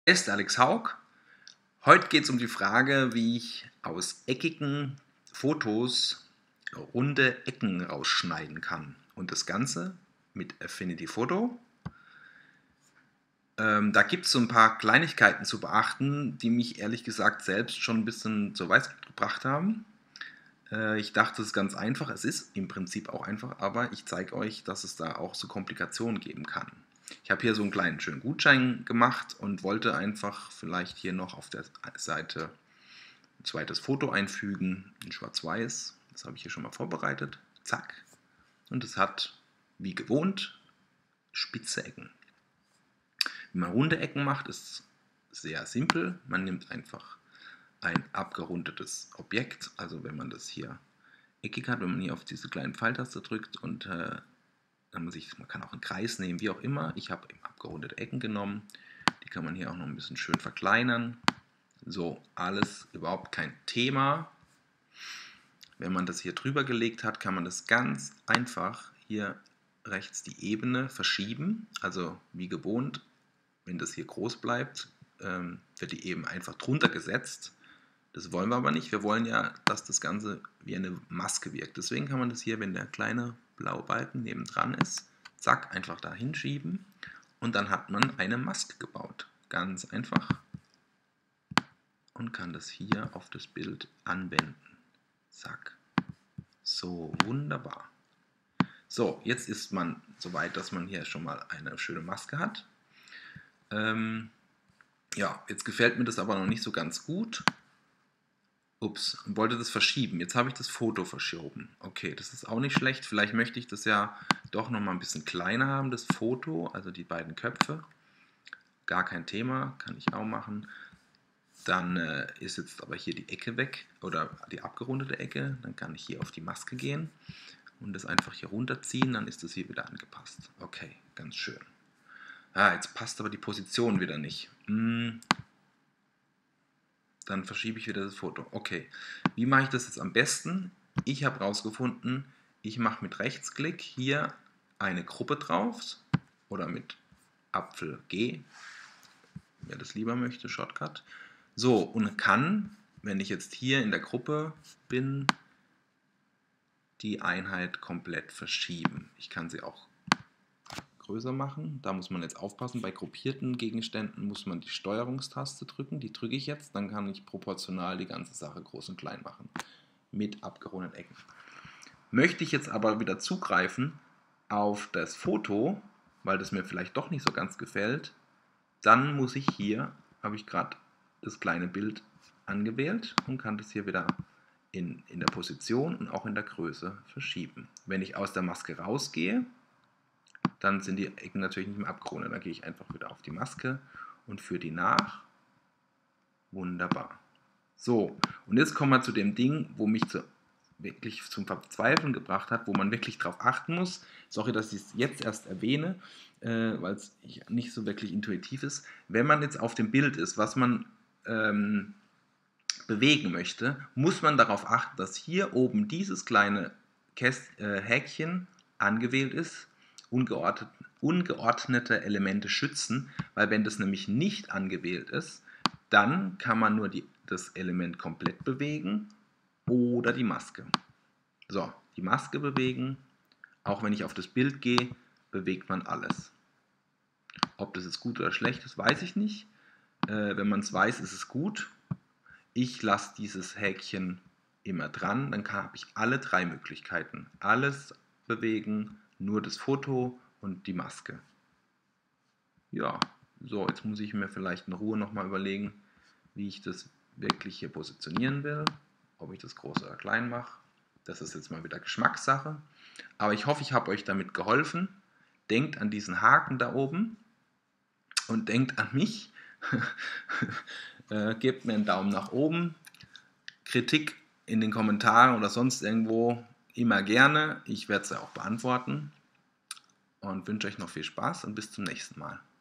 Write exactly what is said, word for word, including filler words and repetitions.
Ist Alex Haug. Heute geht es um die Frage, wie ich aus eckigen Fotos runde Ecken rausschneiden kann. Und das Ganze mit Affinity Photo. Ähm, da gibt es so ein paar Kleinigkeiten zu beachten, die mich ehrlich gesagt selbst schon ein bisschen zur Weißglut gebracht haben. Äh, ich dachte, es ist ganz einfach. Es ist im Prinzip auch einfach, aber ich zeige euch, dass es da auch so Komplikationen geben kann. Ich habe hier so einen kleinen schönen Gutschein gemacht und wollte einfach vielleicht hier noch auf der Seite ein zweites Foto einfügen, in schwarz-weiß. Das habe ich hier schon mal vorbereitet. Zack. Und es hat, wie gewohnt, spitze Ecken. Wie man runde Ecken macht, ist sehr simpel. Man nimmt einfach ein abgerundetes Objekt, also wenn man das hier eckig hat, wenn man hier auf diese kleinen Pfeiltaste drückt und äh, man, sich, man kann auch einen Kreis nehmen, wie auch immer. Ich habe eben abgerundete Ecken genommen. Die kann man hier auch noch ein bisschen schön verkleinern. So, alles überhaupt kein Thema. Wenn man das hier drüber gelegt hat, kann man das ganz einfach hier rechts die Ebene verschieben. Also wie gewohnt, wenn das hier groß bleibt, ähm, wird die eben einfach drunter gesetzt. Das wollen wir aber nicht. Wir wollen ja, dass das Ganze wie eine Maske wirkt. Deswegen kann man das hier, wenn der kleine blaue Balken nebendran ist, zack, einfach da hinschieben und dann hat man eine Maske gebaut. Ganz einfach. Und kann das hier auf das Bild anwenden. Zack. So, wunderbar. So, jetzt ist man so weit, dass man hier schon mal eine schöne Maske hat. Ähm, ja, jetzt gefällt mir das aber noch nicht so ganz gut. Ups, wollte das verschieben. Jetzt habe ich das Foto verschoben. Okay, das ist auch nicht schlecht. Vielleicht möchte ich das ja doch noch mal ein bisschen kleiner haben, das Foto, also die beiden Köpfe. Gar kein Thema, kann ich auch machen. Dann äh, ist jetzt aber hier die Ecke weg oder die abgerundete Ecke. Dann kann ich hier auf die Maske gehen und das einfach hier runterziehen. Dann ist das hier wieder angepasst. Okay, ganz schön. Ah, jetzt passt aber die Position wieder nicht. Hm. Dann verschiebe ich wieder das Foto. Okay, wie mache ich das jetzt am besten? Ich habe herausgefunden, ich mache mit Rechtsklick hier eine Gruppe drauf oder mit Apfel G, wer das lieber möchte, Shortcut. So, und kann, wenn ich jetzt hier in der Gruppe bin, die Einheit komplett verschieben. Ich kann sie auch größer machen. Da muss man jetzt aufpassen, bei gruppierten Gegenständen muss man die Steuerungstaste drücken. Die drücke ich jetzt, dann kann ich proportional die ganze Sache groß und klein machen. Mit abgerundeten Ecken. Möchte ich jetzt aber wieder zugreifen auf das Foto, weil das mir vielleicht doch nicht so ganz gefällt, dann muss ich hier, habe ich gerade das kleine Bild angewählt und kann das hier wieder in, in der Position und auch in der Größe verschieben. Wenn ich aus der Maske rausgehe, dann sind die Ecken natürlich nicht mehr abgerundet. Dann gehe ich einfach wieder auf die Maske und führe die nach. Wunderbar. So, und jetzt kommen wir zu dem Ding, wo mich zu, wirklich zum Verzweifeln gebracht hat, wo man wirklich drauf achten muss. Sorry, dass ich es jetzt erst erwähne, äh, weil es nicht so wirklich intuitiv ist. Wenn man jetzt auf dem Bild ist, was man ähm, bewegen möchte, muss man darauf achten, dass hier oben dieses kleine Käst äh, Häkchen angewählt ist. Ungeordnet, ungeordnete Elemente schützen, weil wenn das nämlich nicht angewählt ist, dann kann man nur die, das Element komplett bewegen oder die Maske. So, die Maske bewegen, auch wenn ich auf das Bild gehe, bewegt man alles. Ob das jetzt gut oder schlecht ist, weiß ich nicht. Äh, wenn man es weiß, ist es gut. Ich lasse dieses Häkchen immer dran, dann habe ich alle drei Möglichkeiten. Alles bewegen, nur das Foto und die Maske. Ja, so, jetzt muss ich mir vielleicht in Ruhe nochmal überlegen, wie ich das wirklich hier positionieren will. Ob ich das groß oder klein mache. Das ist jetzt mal wieder Geschmackssache. Aber ich hoffe, ich habe euch damit geholfen. Denkt an diesen Haken da oben und denkt an mich. äh, gebt mir einen Daumen nach oben. Kritik in den Kommentaren oder sonst irgendwo immer gerne. Ich werde sie auch beantworten und wünsche euch noch viel Spaß und bis zum nächsten Mal.